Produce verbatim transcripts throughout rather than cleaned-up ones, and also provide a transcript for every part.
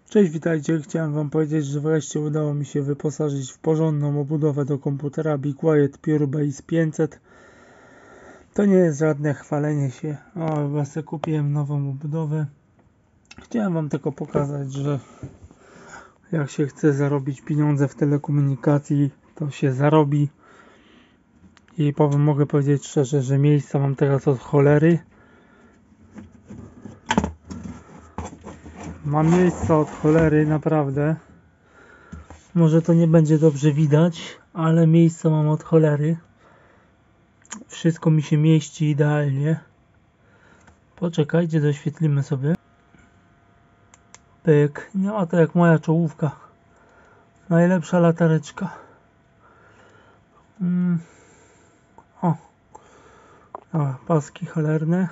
Cześć, witajcie. Chciałem wam powiedzieć, że wreszcie udało mi się wyposażyć w porządną obudowę do komputera BeQuiet PureBase pięćset. To nie jest żadne chwalenie się. O, właśnie kupiłem nową obudowę. Chciałem wam tylko pokazać, że jak się chce zarobić pieniądze w telekomunikacji, to się zarobi. I powiem, mogę powiedzieć szczerze, że miejsca mam teraz od cholery. Mam miejsca od cholery, naprawdę. Może to nie będzie dobrze widać, ale miejsca mam od cholery. Wszystko mi się mieści idealnie. Poczekajcie, doświetlimy sobie. Pyk. No to jak moja czołówka. Najlepsza latareczka. Mm. O. O, paski cholerne.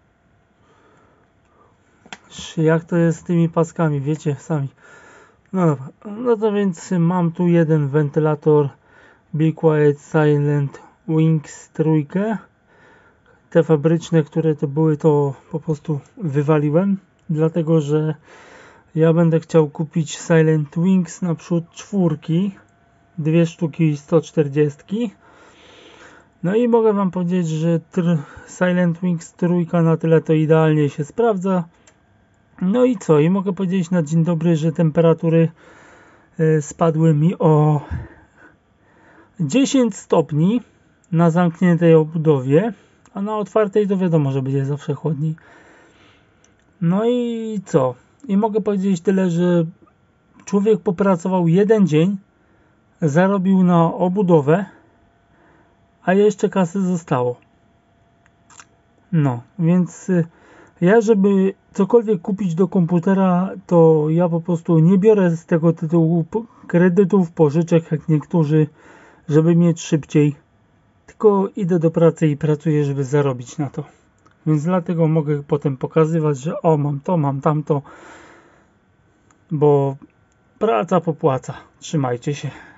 Jak to jest z tymi paskami, wiecie sami. No dobra, no to więc mam tu jeden wentylator BeQuiet Silent Wings trójkę. Te fabryczne, które to były, to po prostu wywaliłem, dlatego że ja będę chciał kupić Silent Wings naprzód czwórki, dwie sztuki sto czterdzieści. No i mogę wam powiedzieć, że Silent Wings trójka na tyle to idealnie się sprawdza. No i co? I mogę powiedzieć na dzień dobry, że temperatury y, spadły mi o dziesięć stopni na zamkniętej obudowie, a na otwartej to wiadomo, że będzie zawsze chłodniej. No i co? I mogę powiedzieć tyle, że człowiek popracował jeden dzień, zarobił na obudowę, a jeszcze kasy zostało. No, więc y, ja, żeby cokolwiek kupić do komputera, to ja po prostu nie biorę z tego tytułu kredytów, pożyczek jak niektórzy, żeby mieć szybciej, tylko idę do pracy i pracuję, żeby zarobić na to. Więc dlatego mogę potem pokazywać, że o, mam to, mam tamto, bo praca popłaca. Trzymajcie się.